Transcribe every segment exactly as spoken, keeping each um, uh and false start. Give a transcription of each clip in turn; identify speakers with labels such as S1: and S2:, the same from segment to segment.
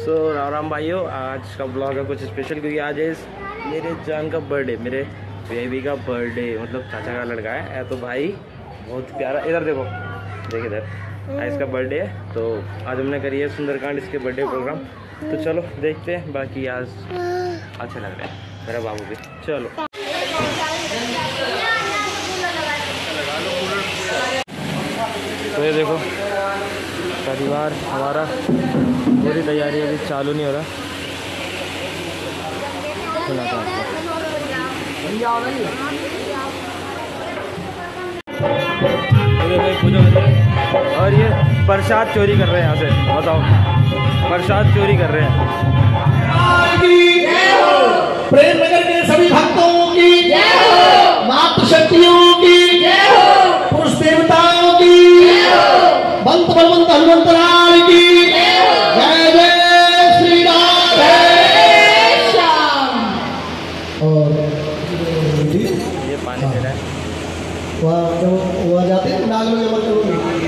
S1: सो राम राम भाइयों, आज का ब्लॉग है कुछ स्पेशल क्योंकि आज है मेरे जान का बर्थडे, मेरे बेबी का बर्थडे, मतलब चाचा का लड़का है, है तो भाई बहुत प्यारा। इधर देखो, देख इधर, आज इसका बर्थडे है तो आज हमने करी है सुंदरकांड इसके बर्थडे प्रोग्राम। तो चलो देखते हैं, बाकी आज अच्छा लग रहा है मेरा बाबू भी। चलो तो ये देखो परिवार हमारा, पूरी तैयारी अभी चालू नहीं हो रहा। और ये प्रसाद चोरी कर रहे हैं यहाँ से, बताओ प्रसाद चोरी कर रहे हैं।
S2: प्रेम नगर के सभी भक्तों की जय हो, मातृ शक्तियों की जय हो, पुरुष देवताओं की जय हो, बंत बलवंत हनुमंतराय की जय हो, जय जय श्री राम जय श्याम। और
S1: ये पानी दे रहा है,
S2: वहाँ जब वहाँ जाते हैं नाग में जब करोगे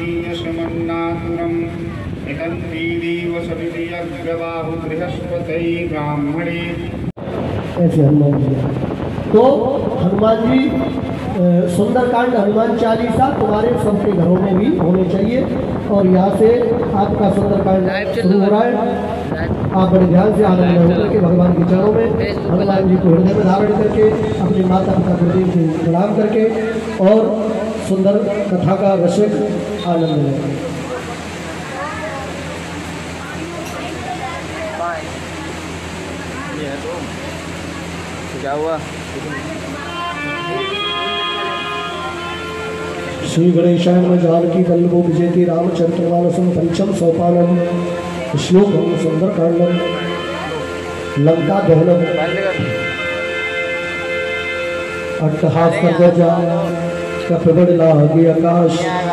S2: ऐसे हनुमान जी। तो हनुमान जी सुंदरकांड हनुमान चालीसा तुम्हारे सबके घरों में भी होने चाहिए। और यहाँ से आपका सुंदरकांड शुरू हो रहा है। आप बड़े ध्यान से आनंद में होकर के भगवान के चरणों में हनुमान जी को हृदय में धारण करके अपने माता पिता गुरुदेव से प्रणाम करके और सुंदर कथा का रसिक आनंद लें।
S1: क्या हुआ?
S2: श्री गणेशाय नमः। जानकी वल्लभो विजयति रामचरितमानसं पंचम सोपानम श्लोकम सुंदरकांडम लंका दहनम अट्टहास कर्जा कपिबड़लागे आकाश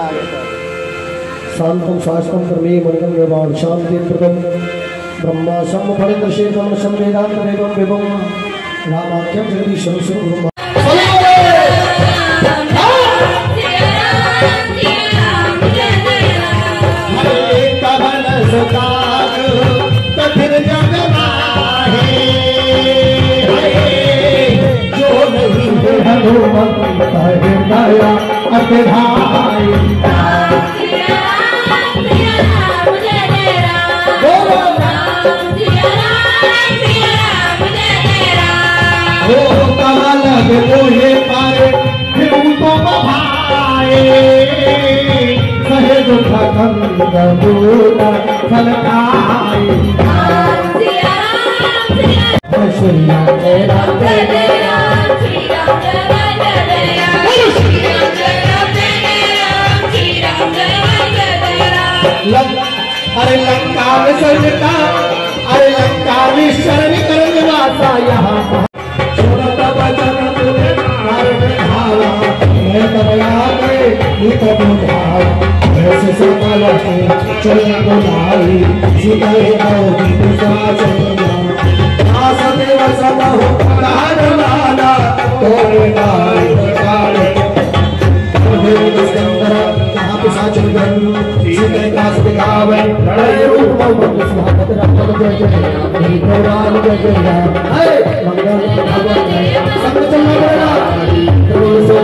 S2: शांतम शाश्वतम कर्मे मंगल निर्वाण शांति प्रदम ब्रह्मा सम फणित शेखम संवेदांत वेदम विभम रामाख्यम जगदीशम सुरगुरु कठिन जग माहे जो नहीं हनुमंत दया अति भाई। ओ कमल मोहे पाए फिर तो भाए सहे दुख कंद दूत फल खाए। श्री राम जय राम जय जय राम, श्री राम जय राम जय जय राम, श्री राम जय राम जय जय राम, श्री राम जय राम जय जय राम। अरे लंका में सजता, अरे लंका में शरण करने वाला यहाँ सुनता बचन तुझे मारे में भावा मैं तबला गए ये तो बुझाओ ऐसे सकल के चले बुलाई सीताए आओ दूसरा चलेगा आसदेव सदा हो कान लाला तोरे नाई काले हे स्कंदर कहां पे साचल गन सीते कास दिखावे लड़ाई रूप में सिंहासत रखत जय जय हे भगवान जय जय हे मंगल भगवान संग चलना पड़ेगा तो सो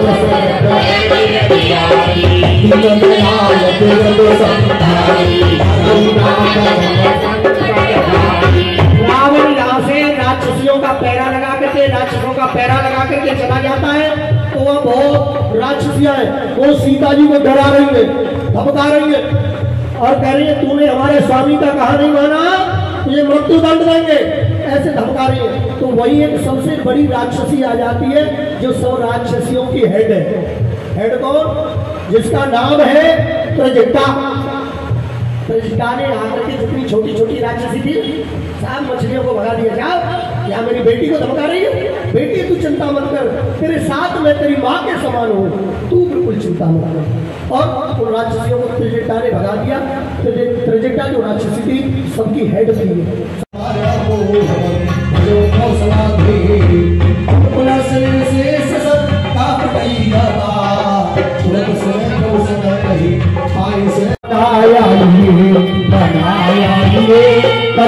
S2: रावण यहाँ से राक्षसियों का पैरा लगा करके राक्षसों का पैरा लगा करके चला जाता है। तो वह बहुत राक्षसियां हैं, वो सीता जी को डरा रही है, धमका रही है और कह रही है तूने हमारे स्वामी का कहा नहीं माना तुझे मृत्यु दंड देंगे, ऐसे धमका रही है। तो वही एक सबसे बड़ी राक्षसी आ जाती है जो सब राक्षसियों की हेड है। हेड कौन? जिसका नाम है प्रजटा। प्रजटा ने आकर के जितनी छोटी छोटी राक्षसी थी सब मछलियों को भगा दिया। जाओ, यहाँ मेरी बेटी को धमका रही है, बेटी तू चिंता मत कर, तेरे साथ मैं तेरी माँ के समान हूँ, तू बिल्कुल चिंता मत कर। और उन राक्षसियों को त्रिजटा ने भगा दिया। त्रिजटा जो राक्षसी थी सबकी हेड थी।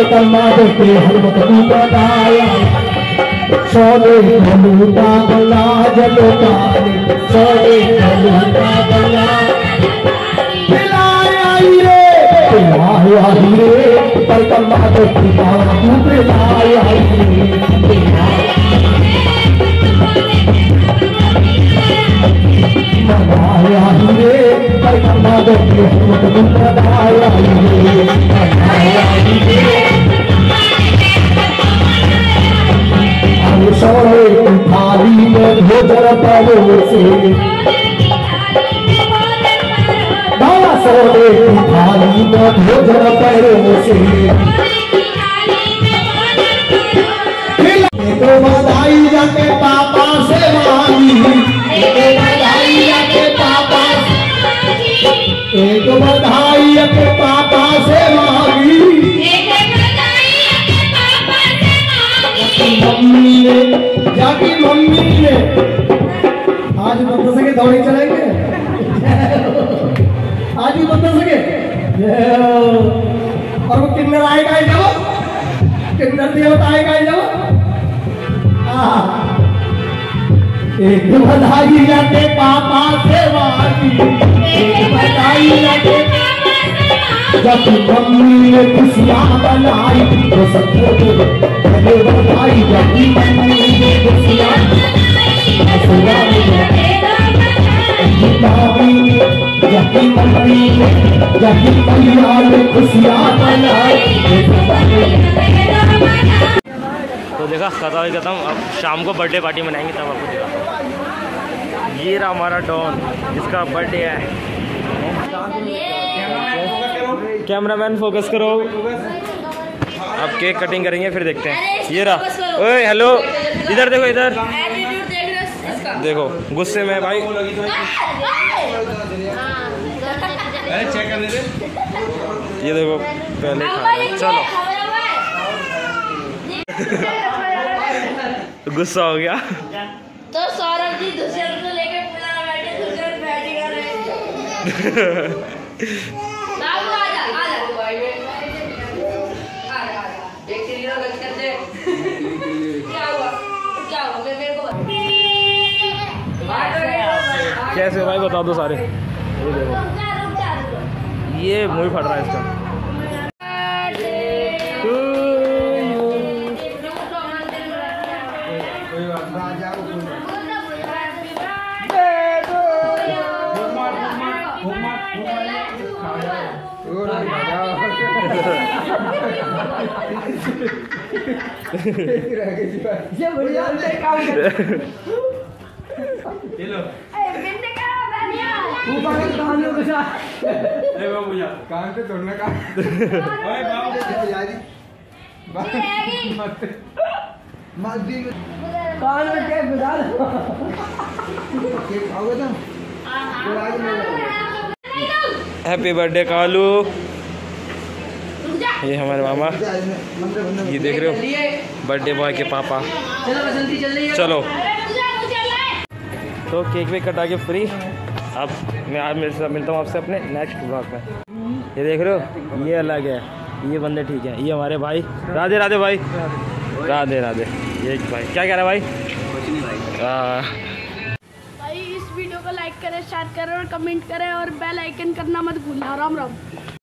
S2: परिक्रमा देते हनुमत बताया सोने लूटा गला जलोटा सोने लूटा गला पिलाया हीरे पिलाया हीरे परिक्रमा देते बाबू पिलाया हीरे मनाया हीरे परिक्रमा देते हनुमत बताया हीरे मनाया हीरे सोने की थाली में भोजन परोसे बाबा सोने की थाली में भोजन परोसे एक बधाई जाके पापा से मांगी एक बधाई जाके पापा एक बधाई जाके पापा से मांगी मम्मी ने जाकी मम्मी ने आज बता सके दौड़ी चलेंगे आज भी बता सके और वो किन्नर आएगा ही जाओ किन्नर देवता आएगा ही जाओ एक बधाई जाके पापा से मांगी एक बधाई जाके जब मम्मी ने खुशियाँ बनाई तो सबको पहले बधाई जब मम्मी ने खुशियाँ बनाई जब मम्मी ने जब भैया ने खुशियाँ बनाई।
S1: तो देखा खत्म ही खत्म। अब शाम को बर्थडे पार्टी मनाएंगे तब आपको दिखाता हूँ। ये रहा हमारा डॉन जिसका बर्थडे है। कैमरामैन फोकस करो। अब केक कटिंग करेंगे फिर देखते हैं। ये रहा। ओए हेलो इधर देखो इधर देखो गुस्से में भाई। चेक कर ले। ये देखो पहले खा रहे। चलो गुस्सा हो गया
S3: तो सौरभ जी दूसरे को लेके पूरा बैठे दूसरे बैठी कर रहे हैं। बाबू आजा आजा भाई में आजा आजा एक तेरी ना गलती करते क्या हुआ क्या हुआ मैं मेरे को
S1: कैसे भाई बता दो सारे। ये देखो ये मुँह फट रहा है इसका।
S2: ये बढ़िया काम तू पागल कहानियों के साथ ए बाबू जा कान पे तोड़ना का ओए बाबू तैयारी मत मत दी कान में क्या गुजार केक खाओगे तुम तो आज मैं
S1: हैप्पी बर्थडे कालू। ये हमारे मामा ये देख रहे हो बर्थडे बॉय के पापा। चलो तो केक भी कटा के फ्री। अब मैं आज मिलता मिलता हूँ आपसे अपने नेक्स्ट ब्लॉग में। ये देख रहे हो ये अलग है ये बंदे ठीक है। ये हमारे भाई राधे राधे भाई राधे राधे। ये भाई क्या कह रहा है भाई?
S3: भाई इस वीडियो को लाइक करें शेयर करें और कमेंट करें और बेल आइकन करना मत भूलना। राम राम।